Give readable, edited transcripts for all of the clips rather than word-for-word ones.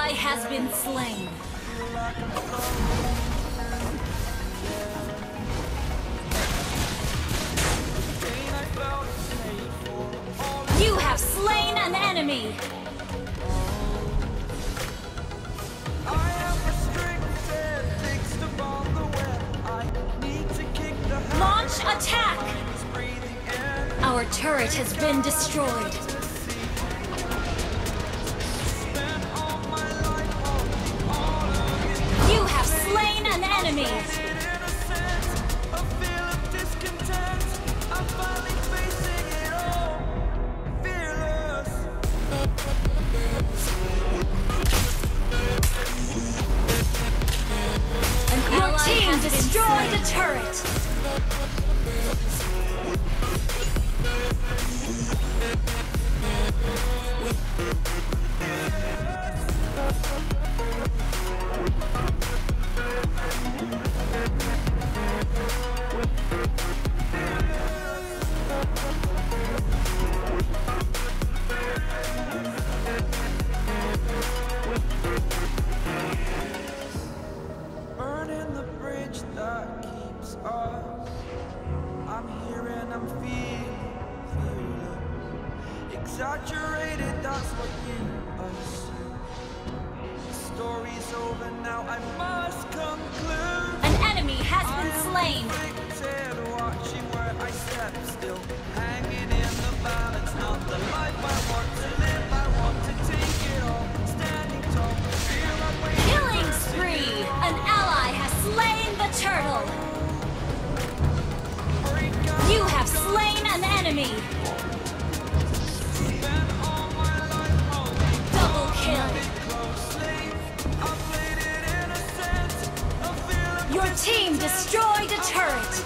ally has been slain. You have slain an enemy. Launch attack! Our turret has been destroyed. You have slain an enemy. Your team destroyed a turret. Burning the bridge that keeps us. I'm here and I'm feeling exaggerated, that's what you assume. The story's over now, I must conclude. An enemy has been slain. Conflicted, watching where I step still, hanging in the balance, not the life I want to live. I want to take it all, standing tall, feel my way. Killing spree! An ally has slain the turtle. You have slain an enemy. Double kill. Your team destroyed a turret.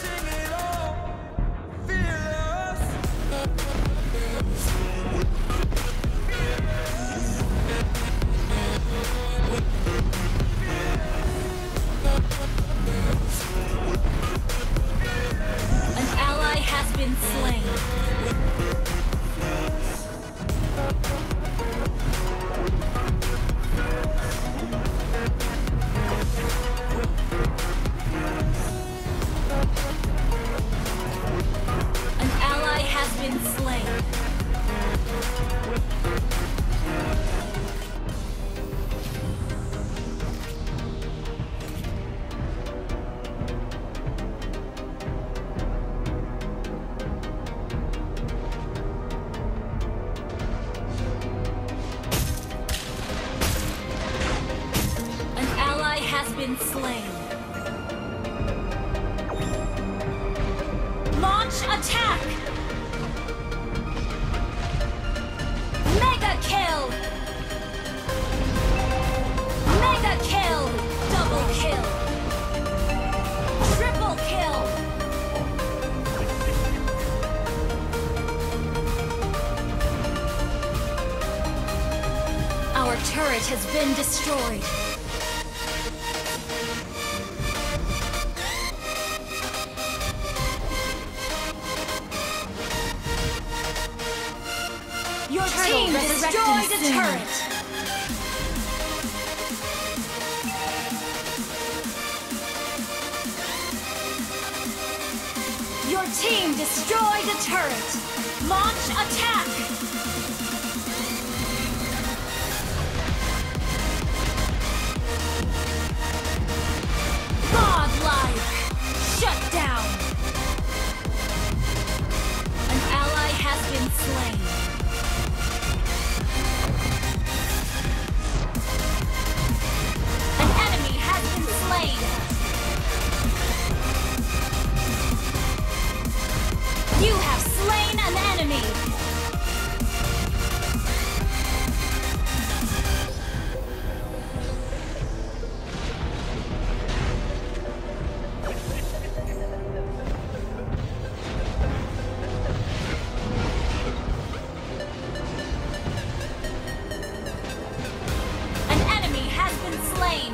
An ally has been slain. An ally has been slain. An ally has been slain. Launch attack! Mega kill! Mega kill! Double kill! Triple kill! Our turret has been destroyed. Your team destroyed a turret! Your team destroyed a turret! Launch attack! Godlike! Shut down! An ally has been slain. An enemy has been slain. You have slain an enemy. An enemy has been slain.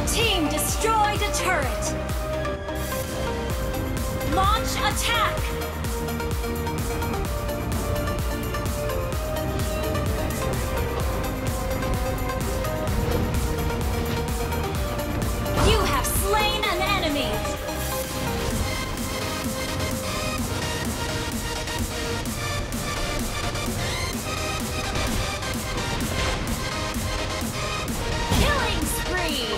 team destroyed a turret. Launch attack. You have slain an enemy. Killing spree.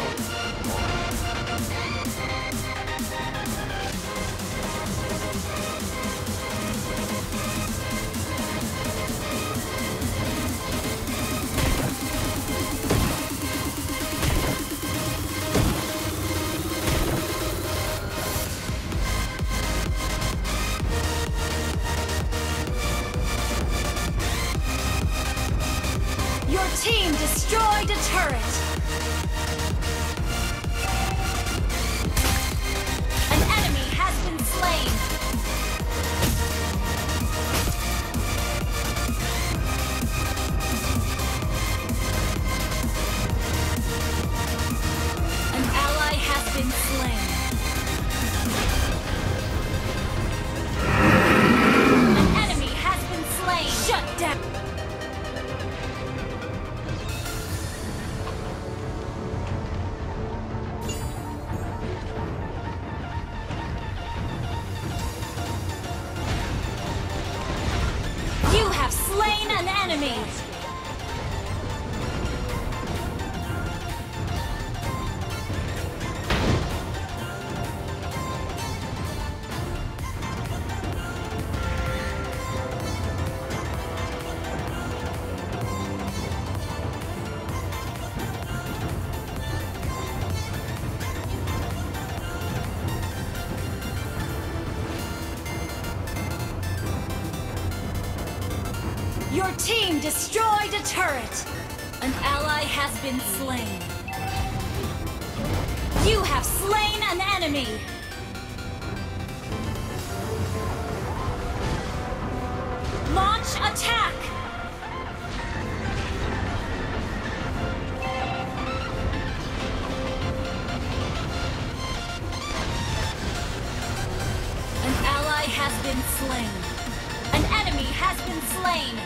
Your team destroyed a turret. An enemy has been slain. An ally has been slain. An enemy has been slain. Shut down. You have slain an enemy! Your team destroyed a turret! An ally has been slain. You have slain an enemy! Launch attack! An ally has been slain. An enemy has been slain.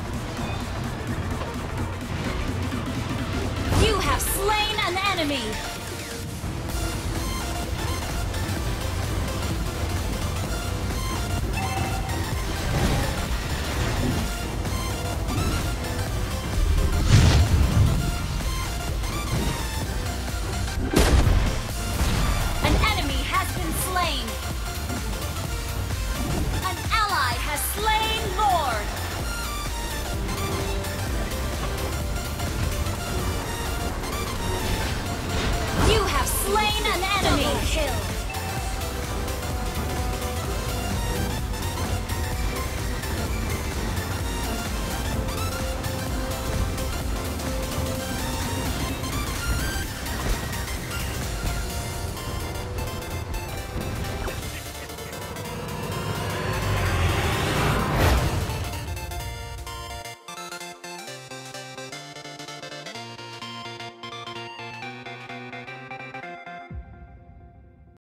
You have slain an enemy!